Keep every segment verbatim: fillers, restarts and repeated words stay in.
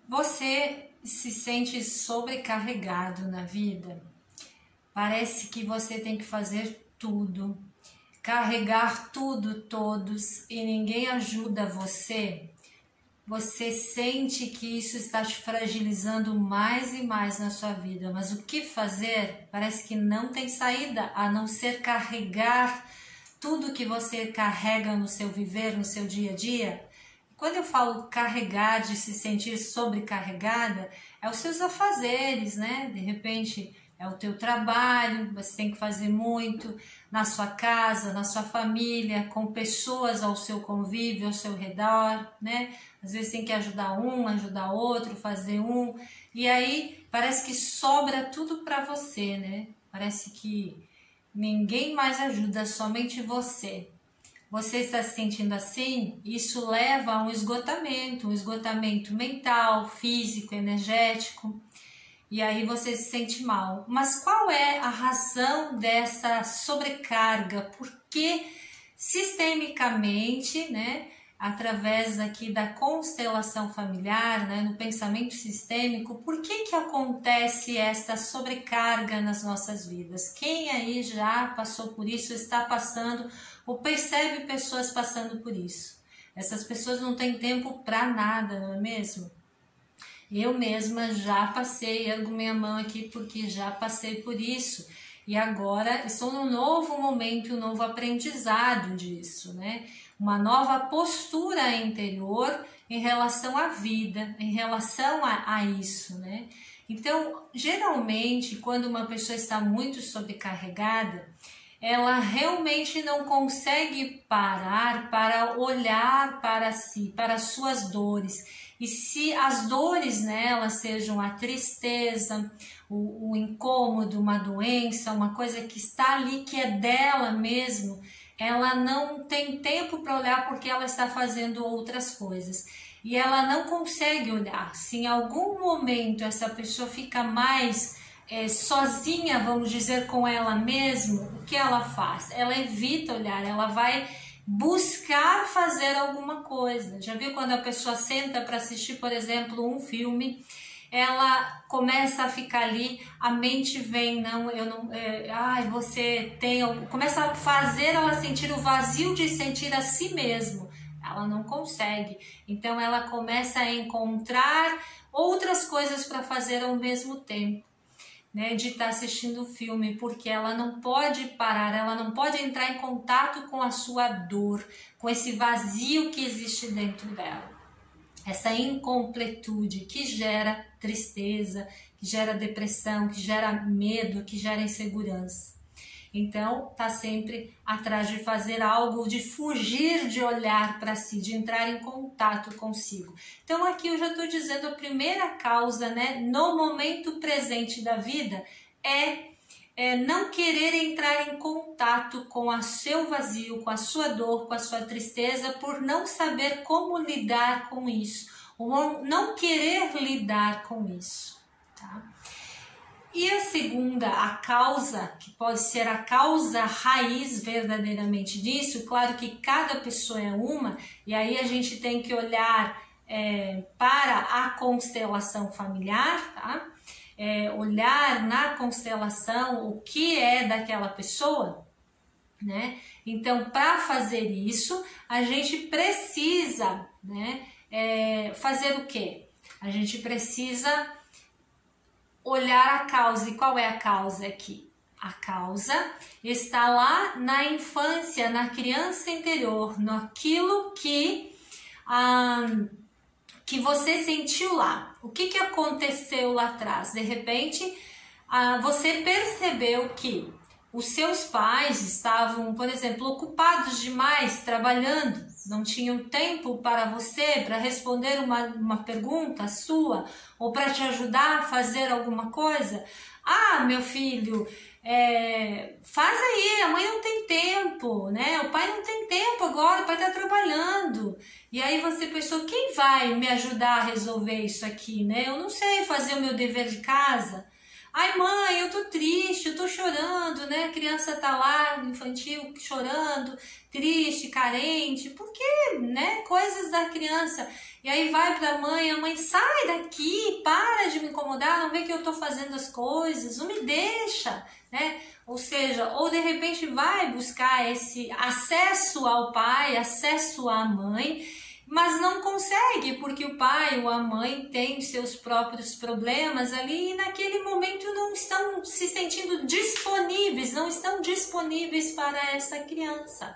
Você se sente sobrecarregado na vida? Parece que você tem que fazer tudo, carregar tudo, todos, e ninguém ajuda você? Você sente que isso está te fragilizando mais e mais na sua vida, mas o que fazer? Parece que não tem saída, a não ser carregar tudo que você carrega no seu viver, no seu dia a dia. Quando eu falo carregar, de se sentir sobrecarregada, é os seus afazeres, né? De repente é o teu trabalho, você tem que fazer muito na sua casa, na sua família, com pessoas ao seu convívio, ao seu redor, né? Às vezes tem que ajudar um, ajudar outro, fazer um, e aí parece que sobra tudo para você, né? Parece que ninguém mais ajuda, somente você. Você está se sentindo assim? Isso leva a um esgotamento, um esgotamento mental, físico, energético, e aí você se sente mal. Mas qual é a razão dessa sobrecarga? Por que sistemicamente, né, através aqui da constelação familiar, né, no pensamento sistêmico, por que que acontece essa sobrecarga nas nossas vidas? Quem aí já passou por isso, está passando ou percebe pessoas passando por isso? Essas pessoas não têm tempo para nada, não é mesmo? Eu mesma já passei, ergo minha mão aqui porque já passei por isso. E agora estou num novo momento, um novo aprendizado disso, né? Uma nova postura interior em relação à vida, em relação a, a isso, né? Então, geralmente, quando uma pessoa está muito sobrecarregada, ela realmente não consegue parar para olhar para si, para as suas dores. E se as dores nela sejam a tristeza, o, o incômodo, uma doença, uma coisa que está ali, que é dela mesmo, ela não tem tempo para olhar porque ela está fazendo outras coisas. E ela não consegue olhar. Se em algum momento essa pessoa fica mais é, sozinha, vamos dizer, com ela mesma, o que ela faz? Ela evita olhar, ela vai buscar fazer alguma coisa. Já viu quando a pessoa senta para assistir, por exemplo, um filme, ela começa a ficar ali, a mente vem, não, eu não, é, ai, você tem, começa a fazer ela sentir o vazio de sentir a si mesmo. Ela não consegue. Então ela começa a encontrar outras coisas para fazer ao mesmo tempo, né, de estar assistindo o filme, porque ela não pode parar, ela não pode entrar em contato com a sua dor, com esse vazio que existe dentro dela, essa incompletude que gera tristeza, que gera depressão, que gera medo, que gera insegurança. Então, tá sempre atrás de fazer algo, de fugir de olhar para si, de entrar em contato consigo. Então, aqui eu já estou dizendo a primeira causa, né, no momento presente da vida, é, é não querer entrar em contato com o seu vazio, com a sua dor, com a sua tristeza, por não saber como lidar com isso, ou não querer lidar com isso, tá? E a segunda, a causa, que pode ser a causa raiz verdadeiramente disso, claro que cada pessoa é uma, e aí a gente tem que olhar é, para a constelação familiar, tá? É, olhar na constelação o que é daquela pessoa, né? Então, para fazer isso, a gente precisa, né, é, fazer o quê? A gente precisa olhar a causa. E qual é a causa aqui? A causa está lá na infância, na criança interior, naquilo que, ah, que você sentiu lá. O que, que aconteceu lá atrás? De repente, ah, você percebeu que os seus pais estavam, por exemplo, ocupados demais, trabalhando, não tinham tempo para você, para responder uma, uma pergunta sua, ou para te ajudar a fazer alguma coisa. Ah, meu filho, é, faz aí, a mãe não tem tempo, né? O pai não tem tempo agora, o pai está trabalhando. E aí você pensou, quem vai me ajudar a resolver isso aqui, né? Eu não sei fazer o meu dever de casa. Ai mãe, eu tô triste, eu tô chorando, né? A criança tá lá no infantil chorando, triste, carente, porque, né? Coisas da criança. E aí vai pra mãe, a mãe, sai daqui, para de me incomodar, não vê que eu tô fazendo as coisas, não me deixa, né? Ou seja, ou de repente vai buscar esse acesso ao pai, acesso à mãe, mas não consegue, porque o pai ou a mãe tem seus próprios problemas ali e naquele momento não estão se sentindo disponíveis, não estão disponíveis para essa criança.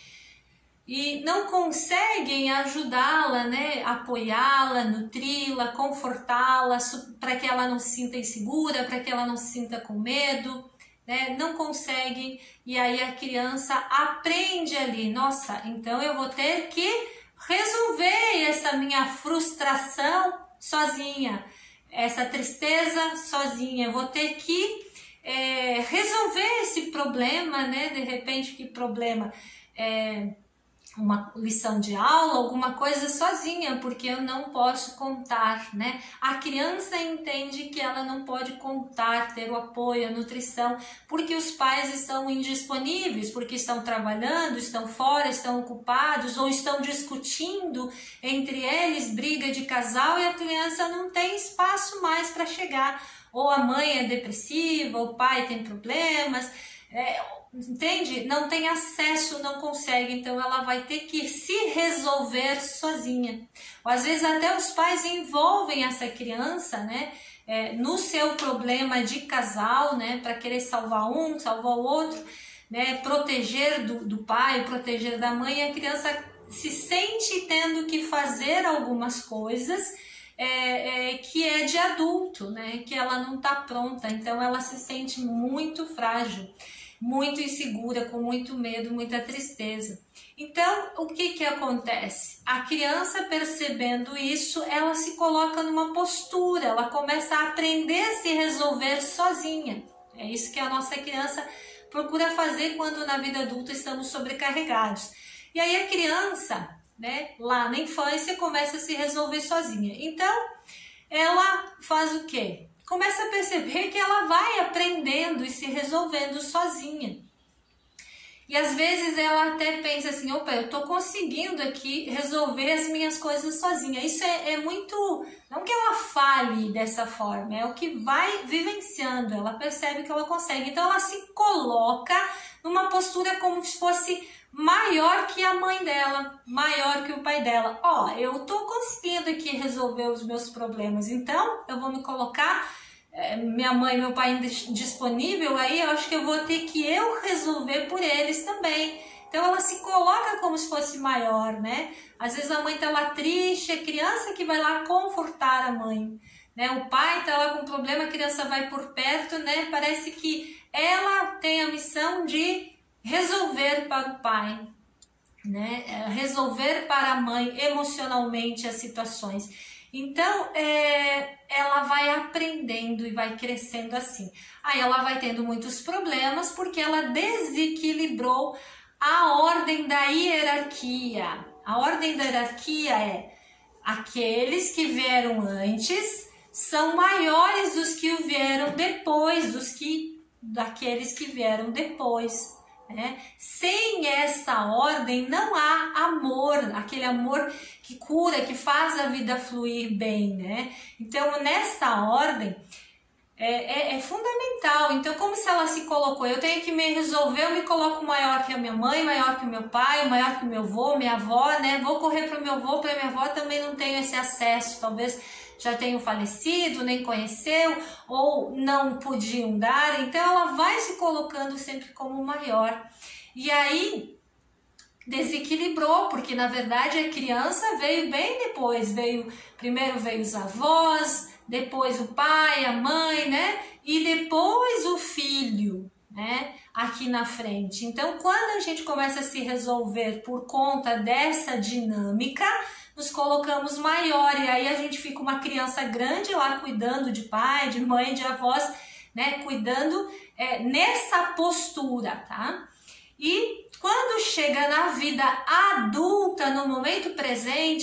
E não conseguem ajudá-la, né, apoiá-la, nutri-la, confortá-la, para que ela não se sinta insegura, para que ela não se sinta com medo, né, não conseguem, e aí a criança aprende ali, nossa, então eu vou ter que resolver essa minha frustração sozinha, essa tristeza sozinha, eu vou ter que é, resolver esse problema, né, de repente que problema é uma lição de aula, alguma coisa sozinha, porque eu não posso contar, né? A criança entende que ela não pode contar, ter o apoio, a nutrição, porque os pais estão indisponíveis, porque estão trabalhando, estão fora, estão ocupados ou estão discutindo entre eles, briga de casal e a criança não tem espaço mais para chegar. Ou a mãe é depressiva, o pai tem problemas, é, entende? Não tem acesso, não consegue, então ela vai ter que se resolver sozinha. Ou às vezes até os pais envolvem essa criança, né, é, no seu problema de casal, né, para querer salvar um, salvar o outro, né, proteger do, do pai, proteger da mãe, e a criança se sente tendo que fazer algumas coisas É, é, que é de adulto, né? Que ela não está pronta, então ela se sente muito frágil, muito insegura, com muito medo, muita tristeza. Então, o que que acontece? A criança, percebendo isso, ela se coloca numa postura, ela começa a aprender a se resolver sozinha. É isso que a nossa criança procura fazer quando na vida adulta estamos sobrecarregados. E aí a criança, né, lá na infância, começa a se resolver sozinha. Então, ela faz o quê? Começa a perceber que ela vai aprendendo e se resolvendo sozinha. E às vezes ela até pensa assim, opa, eu tô conseguindo aqui resolver as minhas coisas sozinha. Isso é, é muito, não que ela fale dessa forma, é o que vai vivenciando, ela percebe que ela consegue. Então ela se coloca numa postura como se fosse maior que a mãe dela, maior que o pai dela. Ó, eu tô conseguindo aqui resolver os meus problemas, então eu vou me colocar, é, minha mãe e meu pai disponível, aí eu acho que eu vou ter que eu resolver por eles também. Então ela se coloca como se fosse maior, né? Às vezes a mãe tá lá triste, a criança que vai lá confortar a mãe, né? O pai tá lá com problema, a criança vai por perto, né? Parece que ela tem a missão de resolver para o pai, né? Resolver para a mãe emocionalmente as situações. Então, é, ela vai aprendendo e vai crescendo assim. Aí ela vai tendo muitos problemas porque ela desequilibrou a ordem da hierarquia. A ordem da hierarquia é: aqueles que vieram antes são maiores dos que vieram depois, dos que daqueles que vieram depois. Né? Sem essa ordem não há amor, aquele amor que cura, que faz a vida fluir bem, né? Então nessa ordem é, é, é fundamental. Então, como se ela se colocou, eu tenho que me resolver, eu me coloco maior que a minha mãe, maior que o meu pai, maior que o meu avô, minha avó, né? Vou correr para o meu avô, para minha avó, também não tenho esse acesso, talvez já tenham falecido, nem conheceu, ou não podiam dar, então ela vai se colocando sempre como maior. E aí desequilibrou, porque na verdade a criança veio bem depois, veio, primeiro veio os avós, depois o pai, a mãe, né? E depois o filho, né? Aqui na frente. Então, quando a gente começa a se resolver por conta dessa dinâmica, nos colocamos maior, e aí a gente fica uma criança grande lá cuidando de pai, de mãe, de avós, né, cuidando é, nessa postura, tá? E quando chega na vida adulta, no momento presente,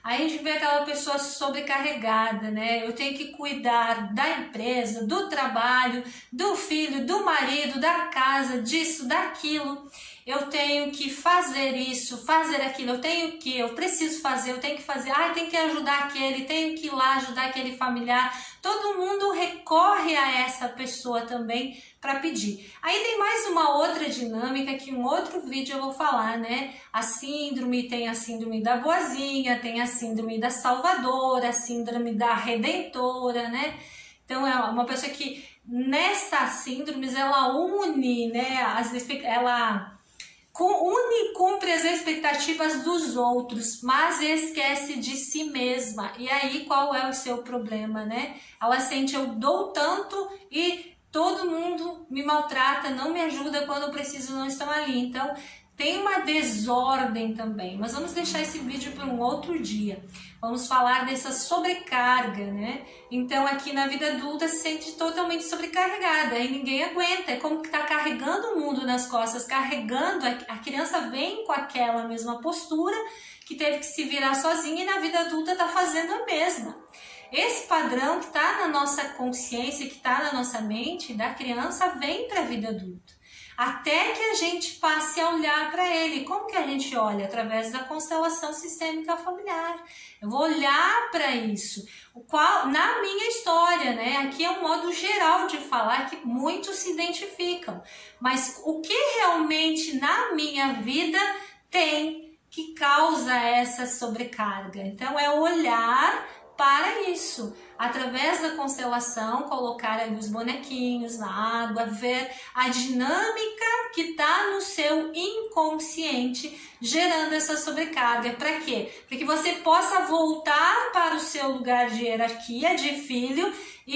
Aí a gente vê aquela pessoa sobrecarregada, né? Eu tenho que cuidar da empresa, do trabalho, do filho, do marido, da casa, disso, daquilo. Eu tenho que fazer isso, fazer aquilo, eu tenho que, eu preciso fazer, eu tenho que fazer, ah, eu tenho que ajudar aquele, tenho que ir lá ajudar aquele familiar. Todo mundo recorre a essa pessoa também para pedir. Aí tem mais uma outra dinâmica que em um outro vídeo eu vou falar, né? A síndrome, tem a síndrome da boazinha, tem a síndrome da salvadora, a síndrome da redentora, né? Então é uma pessoa que nessas síndromes ela une, né? As, ela une, cumpre as expectativas dos outros, mas esquece de si mesma. E aí qual é o seu problema, né? Ela sente, eu dou tanto e todo mundo me maltrata, não me ajuda quando eu preciso, não estão ali. Então tem uma desordem também, mas vamos deixar esse vídeo para um outro dia. Vamos falar dessa sobrecarga, né? Então aqui na vida adulta se sente totalmente sobrecarregada, aí ninguém aguenta, é como que tá carregando o mundo nas costas, carregando, a criança vem com aquela mesma postura, que teve que se virar sozinha e na vida adulta tá fazendo a mesma. Esse padrão que está na nossa consciência, que está na nossa mente da criança, vem para a vida adulta. Até que a gente passe a olhar para ele. Como que a gente olha? Através da constelação sistêmica familiar. Eu vou olhar para isso. O qual, na minha história, né? Aqui é um modo geral de falar que muitos se identificam. Mas o que realmente na minha vida tem que causa essa sobrecarga? Então é olhar para isso, através da constelação, colocar ali os bonequinhos na água, ver a dinâmica que está no seu inconsciente gerando essa sobrecarga. Para quê? Para que você possa voltar para o seu lugar de hierarquia, de filho,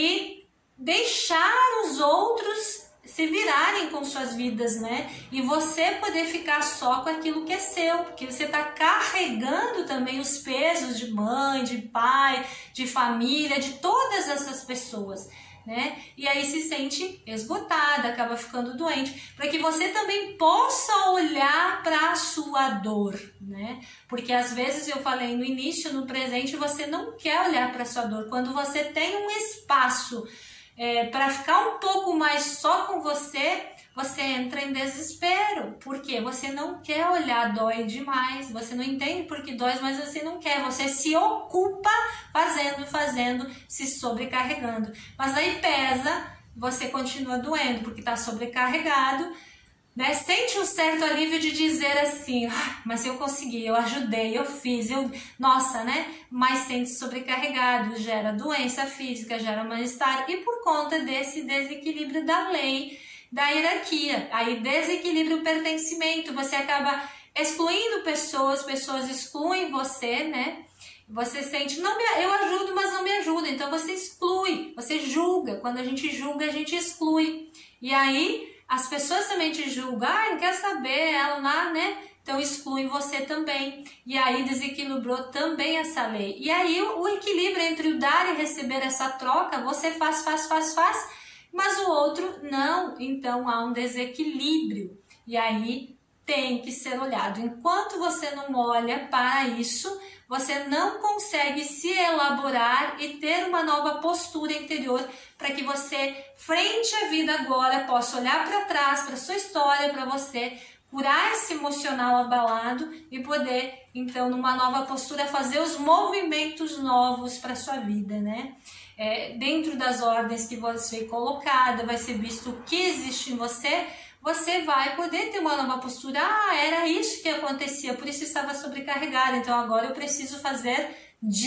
e deixar os outros se virarem com suas vidas, né? E você poder ficar só com aquilo que é seu, porque você está carregando também os pesos de mãe, de pai, de família, de todas essas pessoas, né? E aí se sente esgotada, acaba ficando doente, para que você também possa olhar para a sua dor, né? Porque às vezes eu falei no início, no presente, você não quer olhar para a sua dor. Quando você tem um espaço É, para ficar um pouco mais só com você, você entra em desespero, porque você não quer olhar, dói demais, você não entende porque dói, mas você não quer, você se ocupa fazendo, fazendo, se sobrecarregando, mas aí pesa, você continua doendo, porque está sobrecarregado, né? Sente um certo alívio de dizer assim, ah, mas eu consegui, eu ajudei, eu fiz, eu, nossa, né? Mas sente sobrecarregado, gera doença física, gera mal-estar e por conta desse desequilíbrio da lei, da hierarquia, aí desequilibra o pertencimento, você acaba excluindo pessoas, pessoas excluem você, né? Você sente, não me, eu ajudo, mas não me ajuda, então você exclui, você julga, quando a gente julga, a gente exclui, e aí as pessoas também te julgam, ah, não quer saber, ela lá, né? Então excluem você também. E aí desequilibrou também essa lei. E aí o equilíbrio entre o dar e receber essa troca, você faz, faz, faz, faz, mas o outro não. Então há um desequilíbrio. E aí tem que ser olhado. Enquanto você não olha para isso, você não consegue se elaborar e ter uma nova postura interior para que você, frente à vida agora, possa olhar para trás, para sua história, para você curar esse emocional abalado e poder, então, numa nova postura, fazer os movimentos novos para sua vida, né? É, dentro das ordens que você colocada, vai ser visto o que existe em você, você vai poder ter uma nova postura. Ah, era isso que acontecia, por isso estava sobrecarregada, então agora eu preciso fazer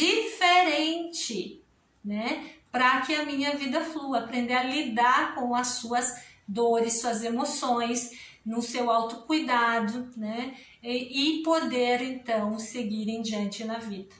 diferente, né? Para que a minha vida flua, aprender a lidar com as suas dores, suas emoções, no seu autocuidado, né? E, e poder, então, seguir em diante na vida.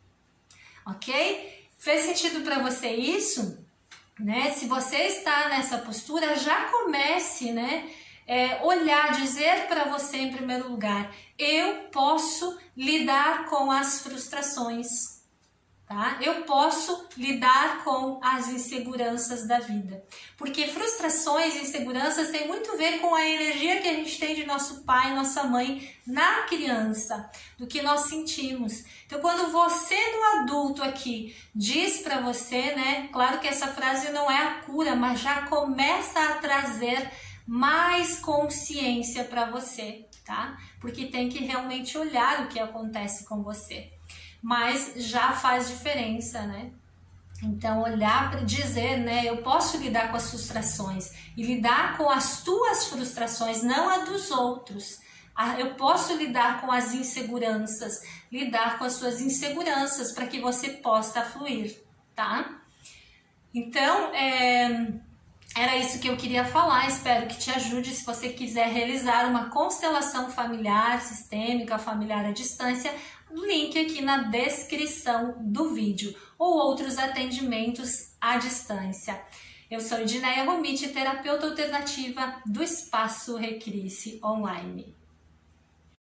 Ok? Fez sentido para você isso? Né? Se você está nessa postura, já comece, né? É, olhar, dizer para você em primeiro lugar, eu posso lidar com as frustrações. tá? Eu posso lidar com as inseguranças da vida, porque frustrações e inseguranças têm muito a ver com a energia que a gente tem de nosso pai e nossa mãe na criança, do que nós sentimos. Então, quando você no adulto aqui diz para você, né, claro que essa frase não é a cura, mas já começa a trazer mais consciência para você, tá? Porque tem que realmente olhar o que acontece com você. Mas já faz diferença, né? Então, olhar para dizer, né? Eu posso lidar com as frustrações e lidar com as tuas frustrações, não a dos outros. Eu posso lidar com as inseguranças, lidar com as suas inseguranças para que você possa fluir, tá? Então, é... era isso que eu queria falar, espero que te ajude. Se você quiser realizar uma constelação familiar, sistêmica, familiar à distância, link aqui na descrição do vídeo, ou outros atendimentos à distância. Eu sou Edneia Romiti, terapeuta alternativa do Espaço Recrisse Online.